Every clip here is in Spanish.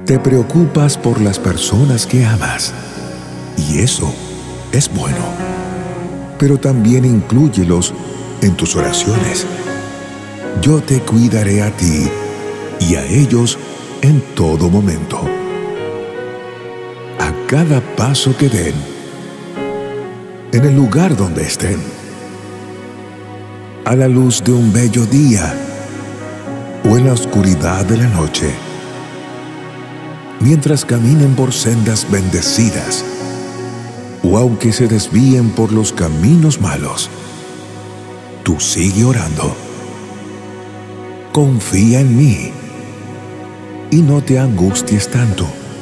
Te preocupas por las personas que amas, y eso es bueno. Pero también inclúyelos en tus oraciones. Yo te cuidaré a ti y a ellos en todo momento. A cada paso que den, en el lugar donde estén, a la luz de un bello día o en la oscuridad de la noche, mientras caminen por sendas bendecidas o aunque se desvíen por los caminos malos, tú sigue orando. Confía en mí y no te angusties tanto.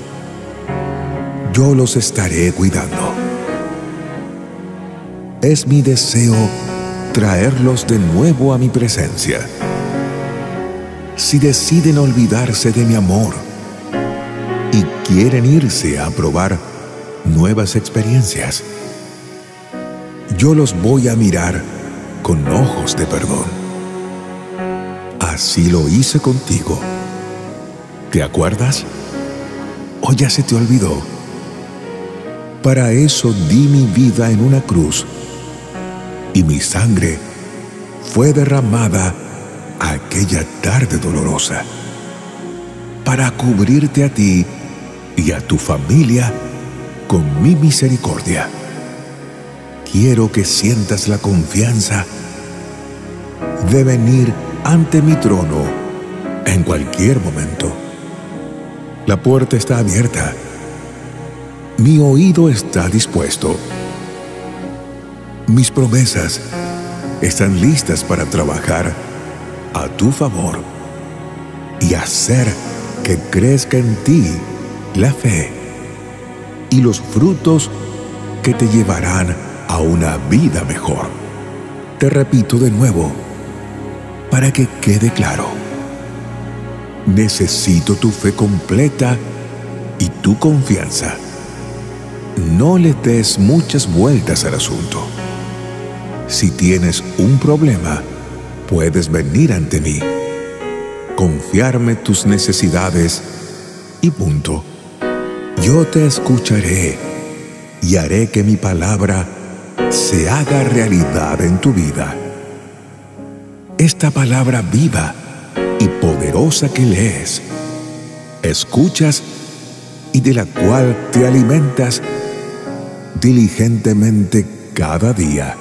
Yo los estaré cuidando. Es mi deseo traerlos de nuevo a mi presencia. Si deciden olvidarse de mi amor y quieren irse a probar nuevas experiencias, yo los voy a mirar con ojos de perdón. Así lo hice contigo. ¿Te acuerdas? ¿O ya se te olvidó? Para eso di mi vida en una cruz y mi sangre fue derramada aquella tarde dolorosa para cubrirte a ti y a tu familia con mi misericordia. Quiero que sientas la confianza de venir ante mi trono en cualquier momento. La puerta está abierta. Mi oído está dispuesto. Mis promesas están listas para trabajar a tu favor y hacer que crezca en ti la fe y los frutos que te llevarán a una vida mejor. Te repito de nuevo, para que quede claro. Necesito tu fe completa y tu confianza. No le des muchas vueltas al asunto. Si tienes un problema, puedes venir ante mí, confiarme tus necesidades y punto. Yo te escucharé y haré que mi palabra se haga realidad en tu vida. Esta palabra viva y poderosa que lees, escuchas y de la cual te alimentas diligentemente cada día.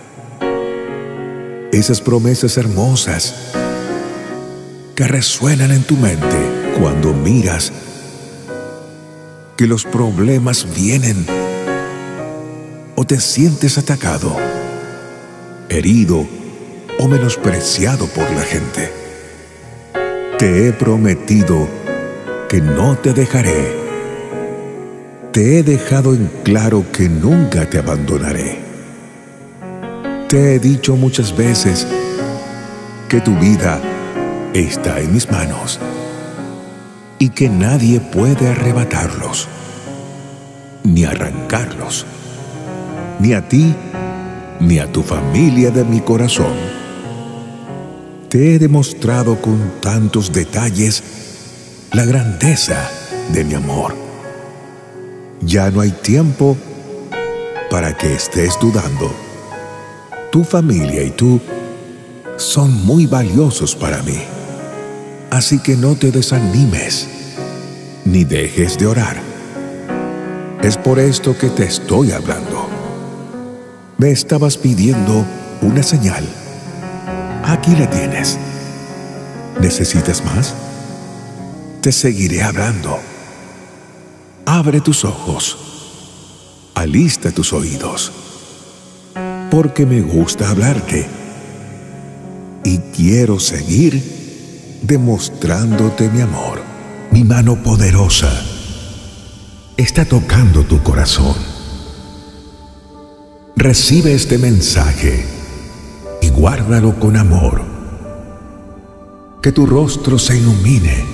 Esas promesas hermosas que resuenan en tu mente cuando miras que los problemas vienen o te sientes atacado, herido o menospreciado por la gente. Te he prometido que no te dejaré. Te he dejado en claro que nunca te abandonaré. Te he dicho muchas veces que tu vida está en mis manos y que nadie puede arrebatarlos, ni arrancarlos, ni a ti, ni a tu familia de mi corazón. Te he demostrado con tantos detalles la grandeza de mi amor. Ya no hay tiempo para que estés dudando. Tu familia y tú son muy valiosos para mí. Así que no te desanimes, ni dejes de orar. Es por esto que te estoy hablando. Me estabas pidiendo una señal. Aquí la tienes. ¿Necesitas más? Te seguiré hablando. Abre tus ojos. Alista tus oídos. Porque me gusta hablarte. Y quiero seguir demostrándote mi amor. Mi mano poderosa está tocando tu corazón. Recibe este mensaje y guárdalo con amor. Que tu rostro se ilumine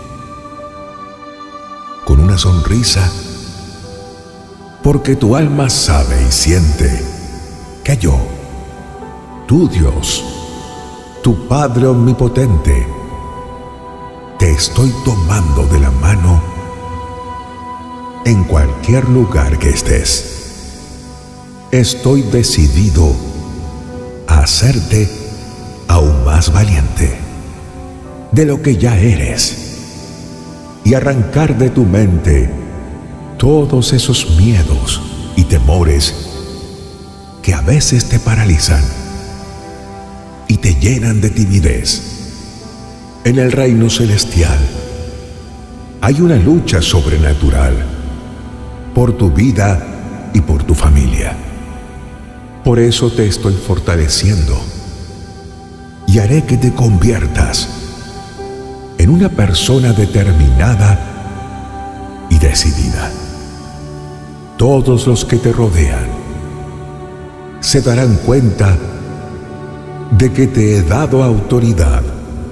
con una sonrisa, porque tu alma sabe y siente que yo, tu Dios, tu Padre omnipotente, te estoy tomando de la mano en cualquier lugar que estés. Estoy decidido a hacerte aún más valiente de lo que ya eres y arrancar de tu mente todos esos miedos y temores que a veces te paralizan y te llenan de timidez. En el reino celestial hay una lucha sobrenatural por tu vida y por tu familia. Por eso te estoy fortaleciendo y haré que te conviertas en una persona determinada y decidida. Todos los que te rodean se darán cuenta de que te he dado autoridad.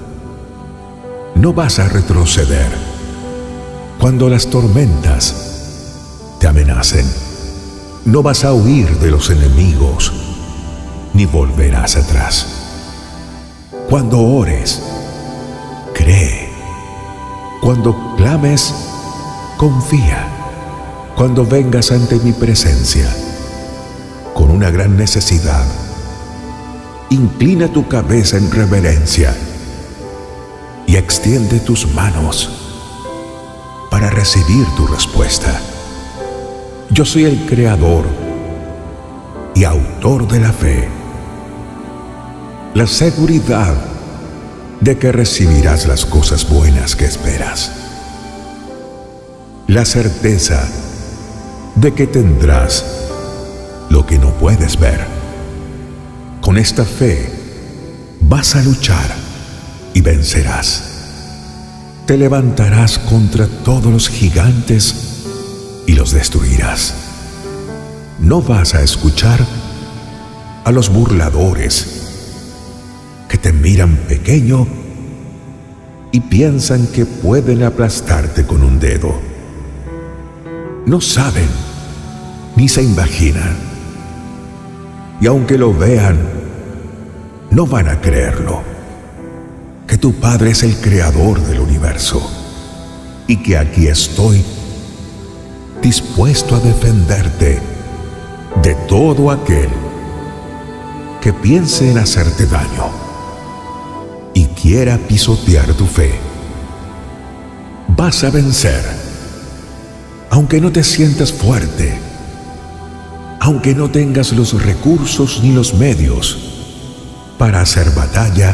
No vas a retroceder cuando las tormentas te amenacen. No vas a huir de los enemigos, ni volverás atrás. Cuando ores, cree. Cuando clames, confía. Cuando vengas ante mi presencia con una gran necesidad, inclina tu cabeza en reverencia y extiende tus manos para recibir tu respuesta. Yo soy el creador y autor de la fe, la seguridad de que recibirás las cosas buenas que esperas, la certeza de que tendrás lo que no puedes ver. Con esta fe vas a luchar y vencerás. Te levantarás contra todos los gigantes y los destruirás. No vas a escuchar a los burladores que te miran pequeño y piensan que pueden aplastarte con un dedo. No saben ni se imaginan, y aunque lo vean, no van a creerlo, que tu Padre es el creador del universo y que aquí estoy dispuesto a defenderte de todo aquel que piense en hacerte daño y quiera pisotear tu fe. Vas a vencer, aunque no te sientas fuerte, aunque no tengas los recursos ni los medios para hacer batalla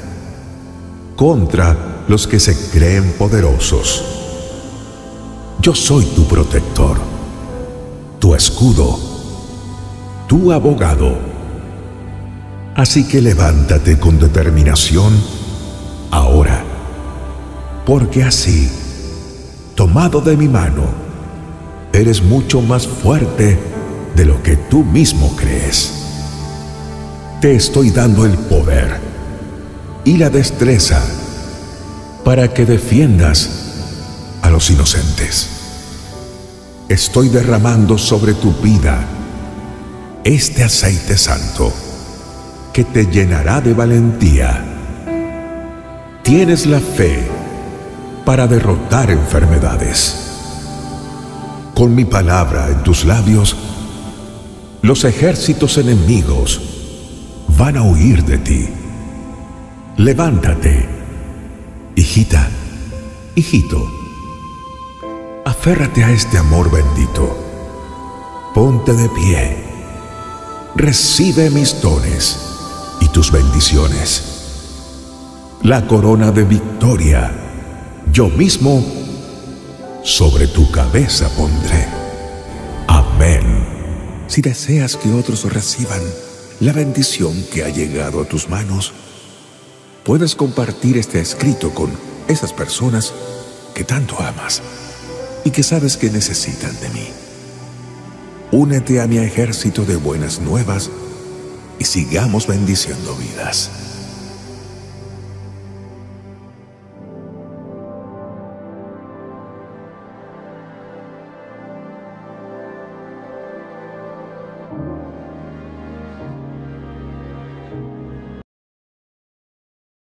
contra los que se creen poderosos. Yo soy tu protector, tu escudo, tu abogado. Así que levántate con determinación ahora, porque así, tomado de mi mano, eres mucho más fuerte de lo que tú mismo crees. Te estoy dando el poder y la destreza para que defiendas a los inocentes. Estoy derramando sobre tu vida este aceite santo que te llenará de valentía. Tienes la fe para derrotar enfermedades. Con mi palabra en tus labios, los ejércitos enemigos van a huir de ti. Levántate, hijita, hijito. Aférrate a este amor bendito. Ponte de pie. Recibe mis dones y tus bendiciones. La corona de victoria yo mismo sobre tu cabeza pondré. Amén. Si deseas que otros reciban la bendición que ha llegado a tus manos, puedes compartir este escrito con esas personas que tanto amas y que sabes que necesitan de mí. Únete a mi ejército de buenas nuevas y sigamos bendiciendo vidas.